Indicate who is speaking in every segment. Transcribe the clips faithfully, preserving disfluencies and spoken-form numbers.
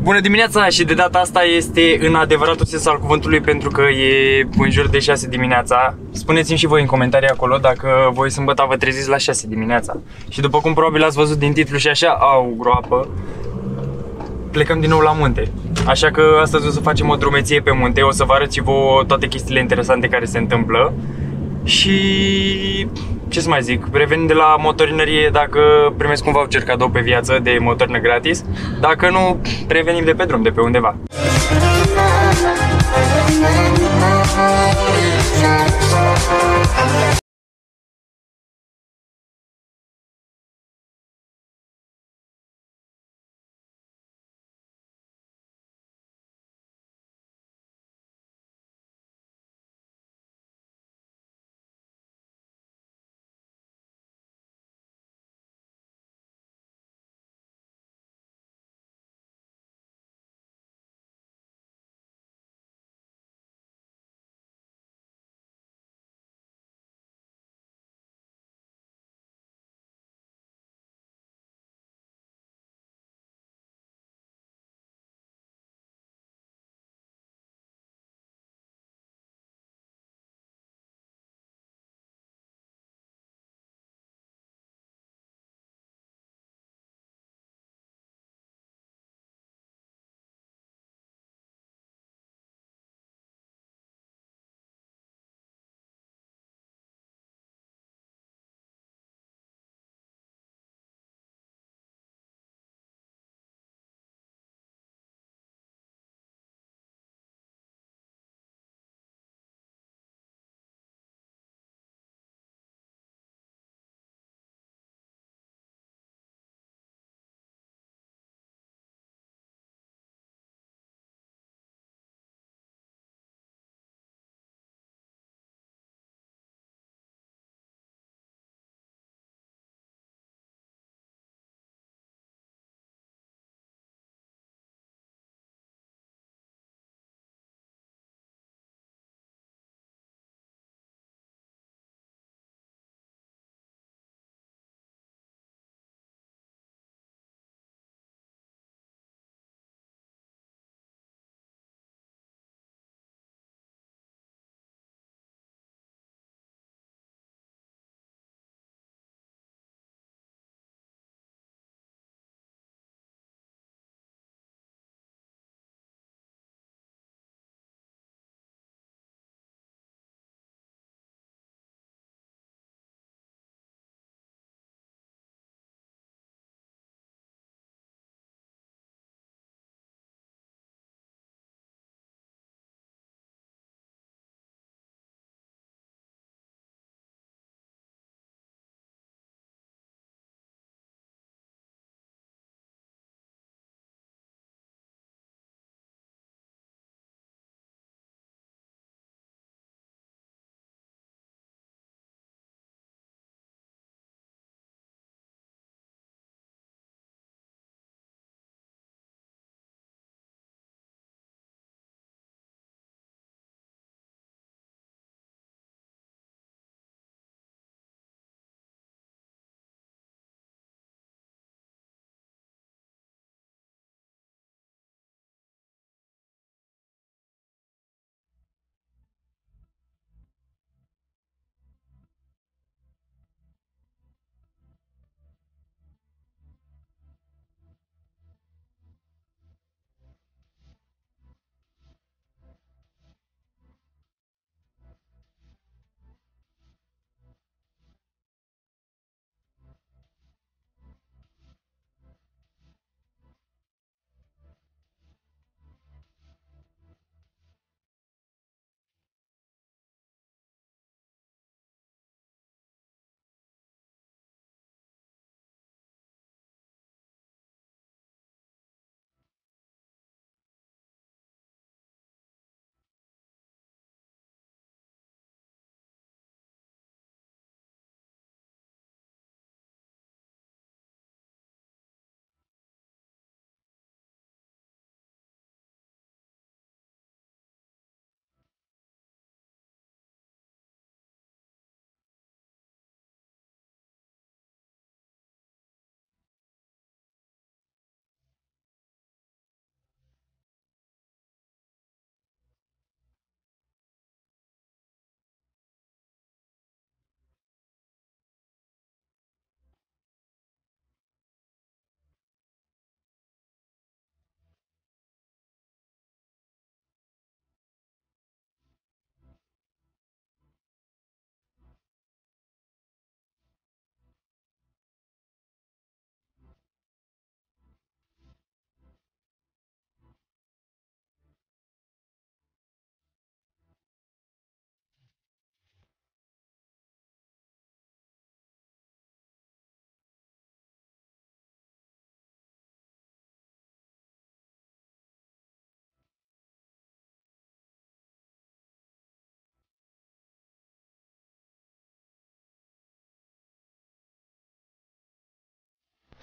Speaker 1: Bună dimineața și de data asta este în adevăratul sens al cuvântului pentru că e în jur de șase dimineața. Spuneți-mi și voi în comentarii acolo dacă voi sâmbătă vă treziți la șase dimineața. Și după cum probabil ați văzut din titlu și așa, au groapă, plecăm din nou la munte. Așa că astăzi o să facem o drumeție pe munte, o să vă arăt și vouă toate chestiile interesante care se întâmplă. Și ce să mai zic, revenind de la motorinărie dacă primesc un voucher cadou pe viață de motorină gratis. Dacă nu, revenim de pe drum, de pe undeva.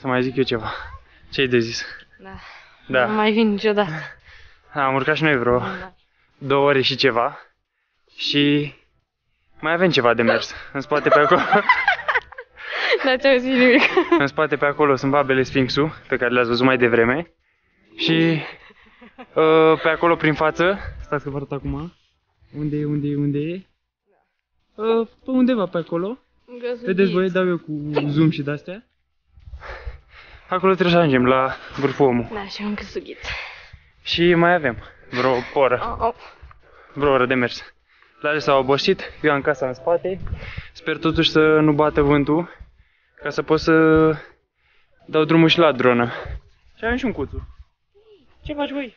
Speaker 1: Să mai zic eu ceva. Ce-ai de zis?
Speaker 2: Da.
Speaker 1: Da.
Speaker 2: Nu mai vin niciodată.
Speaker 1: Am urcat și noi vreo
Speaker 2: Da.
Speaker 1: două ore și ceva. Și mai avem ceva de mers. În spate pe acolo.
Speaker 2: N-ați auzit nimic.
Speaker 1: În spate pe acolo sunt babele Sfinxul, pe care le-ați văzut mai devreme. Și uh, pe acolo prin față, stați că vă arăt acum. Unde e, unde e, unde e? Uh, pe undeva pe acolo. Vedeți voi, dau eu cu zoom și de-astea. Acolo trebuie să ajungem, la vârful omul.
Speaker 2: Da, și un căsugit.
Speaker 1: Și mai avem vreo oră,
Speaker 2: Oh, oh.
Speaker 1: vreo oră de mers. La s-au obosit, eu am casa în spate. Sper totuși să nu bată vântul, ca să pot să dau drumul și la dronă. Și avem și un cuțu. Ce faci, voi?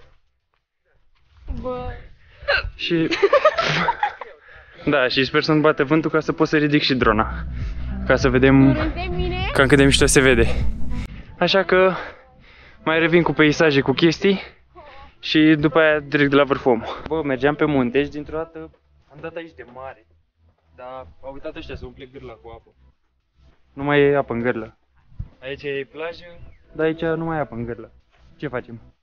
Speaker 2: Bă.
Speaker 1: Și... da, și sper să nu bată vântul ca să pot să ridic și drona. Ca să vedem cam cât de mișto se vede. Așa că mai revin cu peisaje, cu chestii și după aia direct de la vârful omul. Bă, mergeam pe munte și dintr-o dată am dat aici de mare. Dar au uitat ăștia să umple gârla cu apă. Nu mai e apă în gârlă. Aici e plajă, dar aici nu mai e apă în gârlă. Ce facem?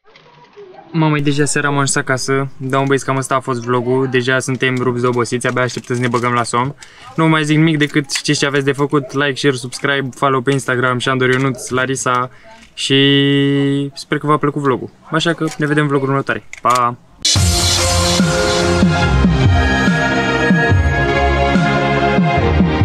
Speaker 1: Mamă, deja seara am ajuns acasă. Da, băieți, cam ăsta a fost vlogul. Deja suntem rupți de obosiți, abia așteptăm să ne băgăm la somn. Nu mai zic nimic decât știți ce aveți de făcut. Like, share, subscribe, follow pe Instagram, Șandor Ionuț, Larisa. Și sper că v-a plăcut vlogul. Așa că ne vedem în vlogul următoare. Pa!
Speaker 3: We'll be right back.